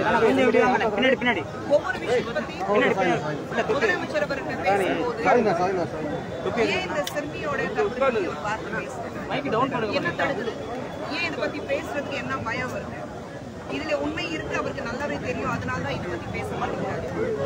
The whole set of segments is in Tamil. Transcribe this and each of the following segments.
ஒவ்வொரு விஷயத்தை பத்தி முதலமைச்சர் அவர்கள் பேசும்போது ஏன் இந்த சிறுமியோட என்ன தடுக்குது, ஏன் இதை பத்தி பேசுறதுக்கு என்ன பயம் வருது? இதுல உண்மை இருக்கு, அவருக்கு நல்லாவே தெரியும், அதனாலதான் இதை பத்தி பேச மாட்டேங்கிறாரு.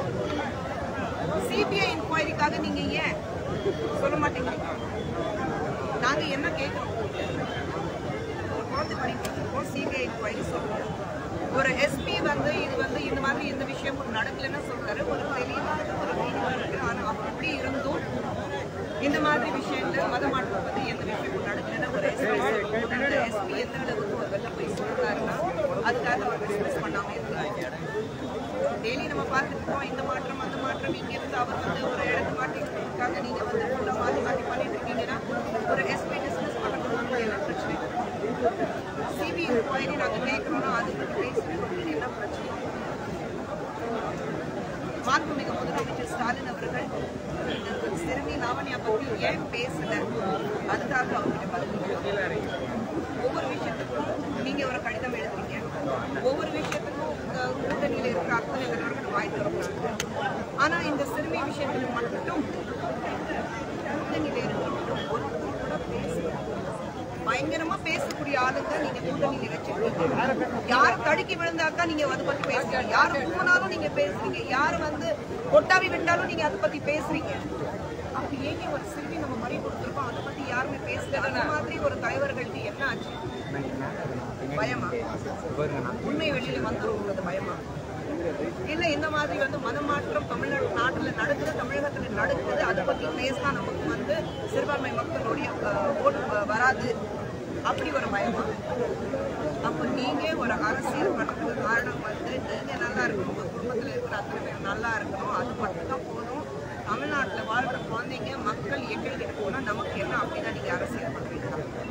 சிபிஐ இன்கொயரிக்காக நீங்க ஏன் சொல்ல மாட்டேங்கிறீங்க? நாங்க என்ன கேட்கிறோம்? ஒரு குழந்தை படிக்கிறோம், சிபிஐ இன்கொயரி சொல்றோம். ஒரு எஸ்பி வந்து இந்த மாதிரி எந்த விஷயமும் நடக்கலன்னு சொல்றாரு. ஒரு தெளிவான ஒரு வீடியோ இருக்கு. ஆனா அப்படி இருந்தும் இந்த மாதிரி விஷயங்கள் மதமாற்றம் வந்து எந்த விஷயமும் நடக்கலன்னு ஒரு எஸ்பி எந்த அளவுக்கு ஒரு வெளில போய் சொல்றாருன்னா அதுக்காக அவர் டிஸ்கஸ் பண்ணாம இருக்காங்க. டெய்லி நம்ம பார்த்துருக்கோம் இந்த மாற்றம் அந்த மாற்றம். இங்க இருந்து அவர் வந்து ஒரு இடத்து மாட்டிக்காக நீங்க வந்து ஃபுல்லா மாற்றி பண்ணிட்டு இருக்கீங்கன்னா ஒரு எஸ்பி டிஸ்கஸ் பண்ணணும். என்ன பிரச்சனை? சிபிஐ இன்கொயரி நாங்க கேட்கிறோம்னா அது பத்தி பேசுறதுக்கு என்ன பிரச்சனை? மாண்புமிகு முதலமைச்சர் ஸ்டாலின் அவர்கள் சிறுமி லாவண்யா பத்தி ஏன் பேசல? அதுக்காக அவர்கிட்ட பதில். ஒவ்வொரு விஷயத்துக்கும் நீங்க ஒரு கடிதம் எழுதுறீங்க, ஒவ்வொரு விஷயத்துக்கும் கூட்டணியில் இருக்கிற அத்தனை தலைவர்கள் வாய் திறக்கிறாங்க. ஆனா இந்த சிறுமி விஷயத்தில் மட்டும் கூட்டணியில் இருக்கிற ஒரு கூட பேசுறோம். பயங்கரமா பேசக்கூடிய ஆளுங்க நீங்க கூட்டணியில வச்சிருக்கீங்க. யாரு தடுக்கி விழுந்தாக்கா நீங்க அதை பத்தி பேசுறீங்க, யாரு தூங்கினாலும் நீங்க பேசுறீங்க, யாரு வந்து கொட்டாவி விட்டாலும் நீங்க அதை பத்தி பேசுறீங்க. அப்படி ஏங்க ஒரு சிறுமி நம்ம மறி கொடுத்துருக்கோம், அதை பத்தி யாருமே பேசல. அந்த மாதிரி ஒரு தலைவர்களுக்கு என்ன ஆச்சு? பயமா? உண்மை வெளியில வந்துருக்கிறது பயமா? இல்ல இந்த மாதிரி வந்து மதமாற்றம் தமிழ்நாட்டுல நடக்குது, தமிழகத்துல நடக்குது, அதை பத்தி பேசினா நமக்கு வந்து சிறுபான்மை மக்களுடைய ஓட்டு வராது, அப்படி ஒரு பயமா? அப்ப நீங்க ஒரு அரசியல் பண்றதுக்கு காரணம் வந்து நீங்க நல்லா இருக்கணும், உங்க குடும்பத்துல இருக்கிற அத்தனை பேர் நல்லா இருக்கணும், அது மட்டும்தான் போதும். தமிழ்நாட்டுல வாழ்ற குழந்தைங்க மக்கள் எங்கிட்ட போனா நமக்கு என்ன, அப்படின்னா நீங்க அரசியல் பண்றீங்க.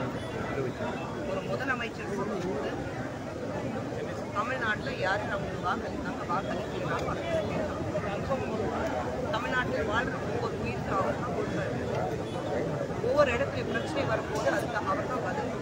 ஒரு முதலமைச்சர் சொல்லும்போது தமிழ்நாட்டில் யாரு நமக்கு வாக்களிக்கலாம், தமிழ்நாட்டில் வாழ்ற ஒவ்வொரு உயிருக்கு அவர் தான் கொடுப்பாரு. ஒவ்வொரு இடத்துல பிரச்சனை வரும்போது அதுக்கு அவர் தான் பதில்.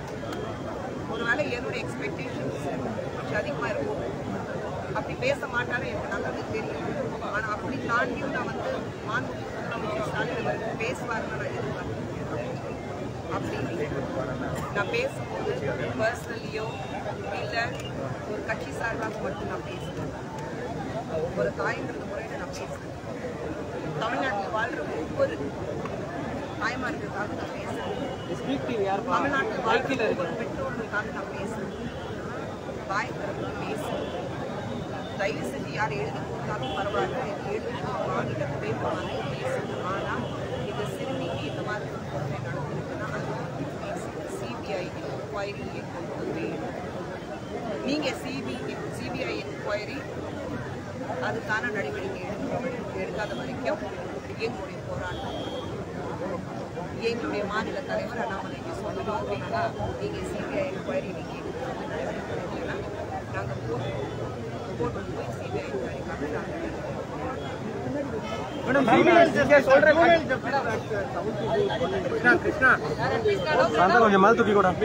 ஒருவேளை என்னுடைய எக்ஸ்பெக்டேஷன்ஸ் கொஞ்சம் அதிகமாக இருக்கும், அப்படி பேச மாட்டாலும் எனக்கு நல்லாவே தெரியும். ஆனால் அப்படி தாண்டியும் நான் வந்து மாண்புமிகு முதலமைச்சர் ஸ்டாலின் அவருக்கு பேசுவாருன்னு நான் எதிர்பார்க்கிறேன். அப்படி நான் பேசும்போது பர்சனலியோ இல்லை ஒரு கட்சி சார்பாக மட்டும் நான் பேசுகிறேன். ஒரு தாய்ங்கிறது முறையில் நான் பேசுகிறேன். தமிழ்நாட்டில் வாழ்கிற ஒவ்வொரு தாய்மார்களுக்காக நான் பேசுகிறேன். தமிழ்நாட்டில் வாழ்கிற ஒவ்வொரு பெற்றோர்களுக்காக நான் பேசுகிறேன். தாய் தரப்பு பேசுகிறேன். தயவு செஞ்சு யார் எழுதி கொடுத்தாலும் பரவாயில்ல, எழுதி வாங்கிட்ட பேப்பர் வாங்கி பேசுகிறேன். ஆனால் இந்த சிறுமிக்கு இந்த மாதிரி ஒரு கொடுமை நடந்திருக்குன்னா அது சிபிஐ இன்கொயரியை கொண்டு வந்து நீங்கள் சிபிஐ இன்கொயரி அதுக்கான நடவடிக்கை எடுக்காத வரைக்கும் எங்களுடைய போராட்டம். எங்களுடைய மாநில தலைவர் அண்ணாமலைக்கு சொல்லணும் அப்படின்னா நீங்கள் சிபிஐ இன்கொயரி நீங்கள் நடவடிக்கை எடுக்கலைன்னா நாங்கள் கோர்ட்டு போய் சிபிஐ இன்கொயரிக்காக நாங்கள் கொஞ்சம் மேல் தூக்கி கூட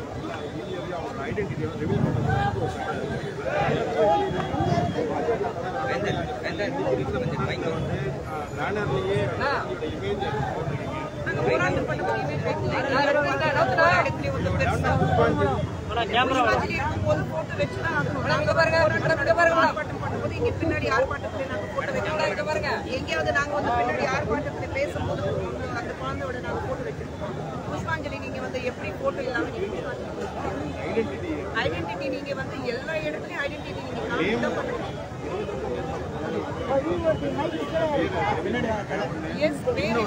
போராட்டம் பண்ணும்போது போட்டு வச்சுதான் இங்க பின்னாடி ஆர்ப்பாட்டத்துல நாங்க போட்டு வைக்கிறோம். எங்கேயாவது நாங்க வந்து பின்னாடி ஆர்ப்பாட்டத்துல பேசும்போது அந்த குழந்தையோட நாங்க போட்டு வச்சிருக்கோம். புஷ்பாஞ்சலி நீங்க வந்து எப்படி போட்டோ இல்லாம ஐடென்டிட்டி நீங்க வந்து எல்லா இடத்துலயும் ஐடென்டிட்டி நீங்க காமிதான் பண்ணுங்க. எஸ்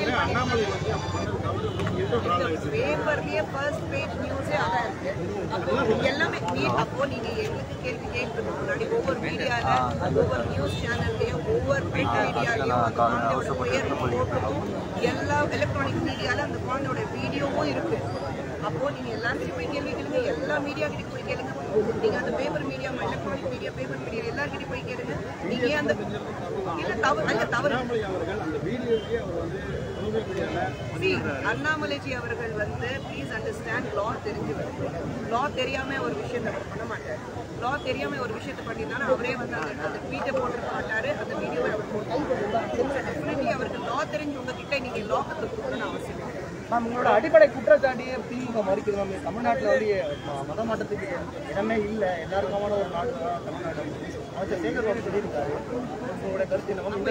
பேப்பர்லயே ஃபர்ஸ்ட் பேஜ் நியூஸே அதான் இருக்கு. அப்போ எல்லாமே அப்போ நீங்க எங்களுக்கு கேள்வி கேட்கறதுக்கு முன்னாடி ஒவ்வொரு மீடியால ஒவ்வொரு நியூஸ் சேனல்லையும் ஒவ்வொரு பிரிண்ட் மீடியாலையும் அந்த குழந்தையோட பெயர் போட்டோம், எல்லா எலக்ட்ரானிக் மீடியால அந்த குழந்தையோட வீடியோவும் இருக்கு. அப்போ நீங்க எல்லாருக்கிட்டையும் போய் கேள்வி கேளுங்க, எல்லா மீடியா கிட்ட போய் கேளுங்க. நீங்க அந்த paper media electronic media paper media எல்லாருக்கிட்டையும் போய் கேளுங்க. நீங்க அந்த இல்ல தவறு அல்ல தவறு அண்ணாமலைஜி அவர்கள் வந்து ப்ளீஸ் அண்டர்ஸ்டாண்ட் லா தெரிஞ்சவர். லா தெரியாம ஒரு விஷயத்தை பண்ண மாட்டார். லா தெரியாம ஒரு விஷயத்தை பண்ணியிருந்தாலும் அவரே வந்து அந்த ட்வீட்டை போட்டிருக்க மாட்டாரு, அந்த வீடியோவை அவர் போட்டு அவருக்கு லா தெரிஞ்சு உங்ககிட்ட நீங்க லா கற்று கொடுக்கணும்னு அவசியம் இல்லை. மேம், உங்களோட அடிப்படை குற்றச்சாட்டியே திமுக மறுக்குது மேம். தமிழ்நாட்டில் வந்து மத மாற்றத்துக்கு இடமே இல்லை, எல்லாருக்குமான ஒரு நாடு தான் தமிழ்நாடு. அமைச்சர் சேகர் பாபு சொல்லியிருக்காரு. உங்களுடைய கருத்து என்ன? இந்த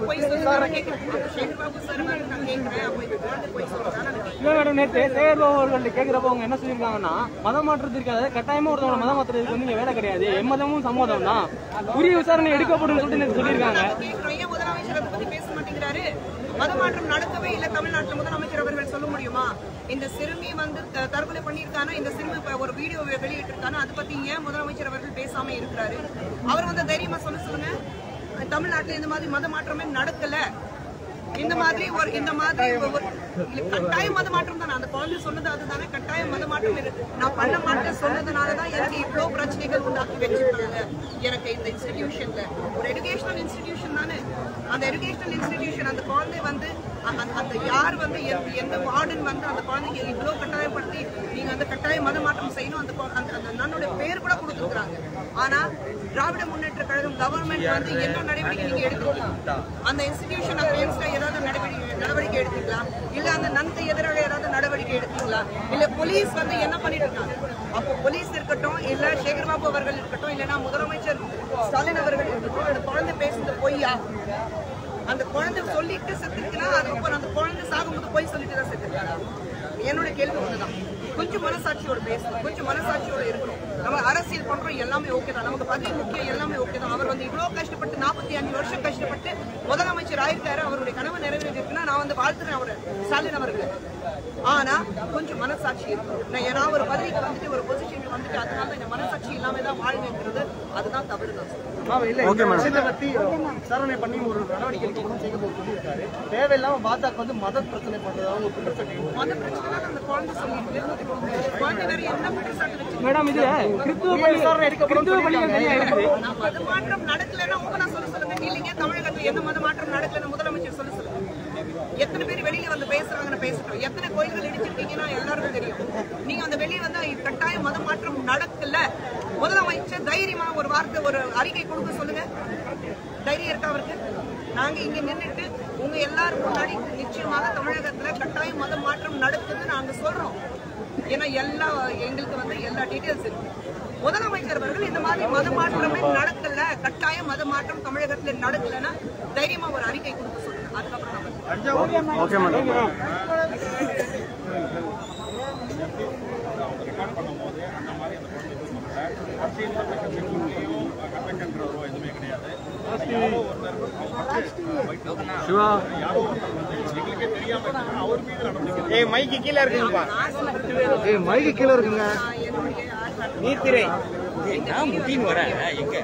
மேடம் நேற்று சேகர் பாபு அவர்கள்ட்ட கேட்கிறப்ப அவங்க என்ன சொல்லியிருக்காங்கன்னா, மதம் மாற்றத்திற்கு அதாவது கட்டாயமா ஒருத்தவங்க மதம் மாற்றத்துக்கு வந்து இங்க வேலை கிடையாது, எம்மதமும் சம்மதம் தான், உரிய விசாரணை எடுக்கப்படும் சொல்லிட்டு சொல்லியிருக்காங்க. முதலமைச்சர் அதை பத்தி பேச மாட்டேங்கிறாரு. மதமாற்றம் நடக்கவே இல்லை தமிழ்நாட்டில். முதலமைச்சர் அவர்கள் சொல்ல முடியுமா? இந்த சிறுமி வந்து தற்கொலை பண்ணியிருக்கானா, இந்த சிறுமி ஒரு வீடியோ வெளியிட்டிருக்கானா, அதை பத்தி ஏன் முதலமைச்சர் அவர்கள் பேசாம இருக்கிறாரு? அவர் வந்து தைரியமா சொல்லுங்க, தமிழ்நாட்டில் இந்த மாதிரி மத மாற்றமே நடக்கல, இந்த மாதிரி கட்டாய மத மாற்றம் தானே அந்த குழந்தை சொன்னது, அதுதானே கட்டாய மத மாற்றம் இருக்கு. நான் பண்ண மாட்டேன் சொன்னதுனாலதான் எனக்கு இவ்வளவு பிரச்சனைகள் உண்டாக்கி வச்சிருக்காங்க. எனக்கு இந்த இன்ஸ்டிடியூஷன்ல ஒரு எஜுகேஷனல் இன்ஸ்டிடியூஷன் தானே, அந்த எஜுகேஷனல் இன்ஸ்டிடியூஷன் அந்த குழந்தை வந்து அந்த யார் வந்து எந்த வார்டன் வந்து அந்த குழந்தைக்கு இவ்வளவு கட்டாயப்படுத்தி நீங்க வந்து கட்டாய மத மாற்றம் செய்யணும் அந்த நன்னுடைய பேர் கூட கொடுத்துருக்காங்க. ஆனா திராவிட முன்னேற்ற கழகம் கவர்மெண்ட் வந்து என்ன நடவடிக்கை நீங்க எடுத்துக்கலாம்? அந்த இன்ஸ்டிடியூஷன் அகேன்ஸ்டா ஏதாவது நடவடிக்கை எடுத்தீங்களா? இல்ல அந்த நன்கு எதிராக ஏதாவது நடவடிக்கை எடுத்தீங்களா? இல்ல போலீஸ் வந்து என்ன பண்ணிட்டு இருக்காங்க? அப்போ போலீஸ் இருக்கட்டும், இல்ல சேகர்பாபு அவர்கள் இருக்கட்டும், இல்லைன்னா முதலமைச்சர் ஸ்டாலின் அவர்கள் இருக்கட்டும், அந்த குழந்தை பேசுறது பொய்யா? அந்த குழந்தை சொல்லிட்டு செத்துருக்குன்னா அதுக்கப்புறம் அந்த குழந்தை சாகும்போது போய் சொல்லிட்டு தான் செத்துருக்காரா? என்னோட கேள்வி ஒண்ணுதான். கொஞ்சம் மனசாட்சியோட பேசணும், கொஞ்சம் மனசாட்சியோட இருக்கணும். நம்ம அரசியல் பண்றோம், எல்லாமே ஓகே தான், நமக்கு பதவி முக்கியம், எல்லாமே ஓகே தான். அவர் வந்து இவ்வளவு கஷ்டப்பட்டு 45 வருஷம் கஷ்டப்பட்டு முதலமைச்சர் ஆயிருக்காரு, அவருடைய கனவு நிறைவேறிருக்குன்னா நான் வந்து வாழ்த்துறேன் அவரு ஸ்டாலின் அவர்கள். ஆனா கொஞ்சம் மனசாட்சி இருக்கும். நான் ஒரு பதவிக்கு வந்துட்டு ஒரு பொசிஷனுக்கு வந்துட்டு அதனால இந்த மனசாட்சி இல்லாம தான் வாழ்ந்துங்கிறது அதுதான் தவறு தான். விசாரணை பண்ணி ஒரு நடவடிக்கை சொல்லியிருக்காரு. தேவையில்லாம பாஜக வந்து மத பிரச்சனை பண்றதாக ஒரு குற்றச்சாட்டு. மத பிரச்சனை அந்த குழந்தை சொல்லிட்டு குழந்தை வேற என்ன குற்றச்சாட்டு வச்சு மேடம் இது விசாரணை எடுக்கப்படும். மத மாற்றம் நடக்கலன்னா உங்க நான் சொல்லுங்க. இல்லைங்க தமிழகத்துல எந்த மத மாற்றம் நடக்கலன்னு முதலமைச்சர் சொல்லுங்க. எத்தனை பேர் வெளியில வந்து பேசுறாங்கன்னு பேசட்டும். எத்தனை கோயில்கள் இடிச்சிருக்கீங்கன்னா எல்லாருக்கும் தெரியும். நீங்க அந்த வெளியே வந்து கட்டாய மத மாற்றம் நடக்கல, முதலமைச்சர் தைரியமா ஒரு வார்த்தை ஒரு அறிக்கை கொடுக்க சொல்லுங்க. தைரியம் இருக்கா அவருக்கு? நாங்க இங்க நின்றுட்டு உங்க எல்லாரும் முன்னாடி நிச்சயமாக தமிழகத்துல கட்டாய மத மாற்றம் நடக்குதுன்னு நாங்க சொல்றோம். ஏன்னா எங்களுக்கு வந்து எல்லா டீட்டெயில்ஸ் இருக்கு. முதலமைச்சர் அவர்கள் இந்த மாதிரி மத மாற்றமே நடக்கல, கட்டாய மத மாற்றம் தமிழகத்துல நடக்கலன்னா தைரியமா ஒரு அறிக்கை கொடுக்க சொல்லுங்க. அதுக்கப்புறம் மைக்கு கீழே இருக்குங்கப்பா, மைக்கு கீழே இருக்குங்க. நீத்திரை முட்டின்னு வர எங்க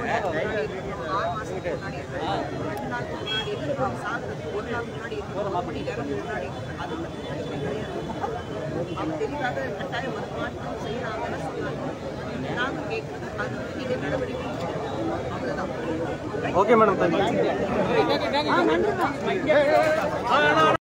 ஓகே மேடம். தேங்க்யூ.